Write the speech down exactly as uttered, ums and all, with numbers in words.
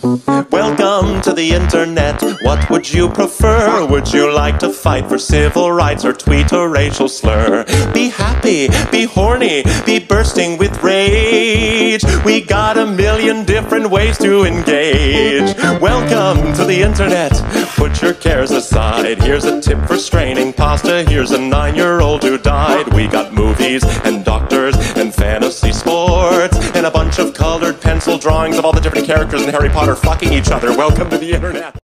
Welcome to the internet. What would you prefer? Would you like to fight for civil rights or tweet a racial slur? Be happy, be horny, be bursting with rage. We got a million different ways to engage. Welcome to the internet. Put your cares aside. Here's a tip for straining pasta. Here's a nine-year-old who died. We got movies and doctors and fantasy sports and a bunch of colored pencil drawings of all the different characters in Harry Potter fucking each other. Welcome to the internet.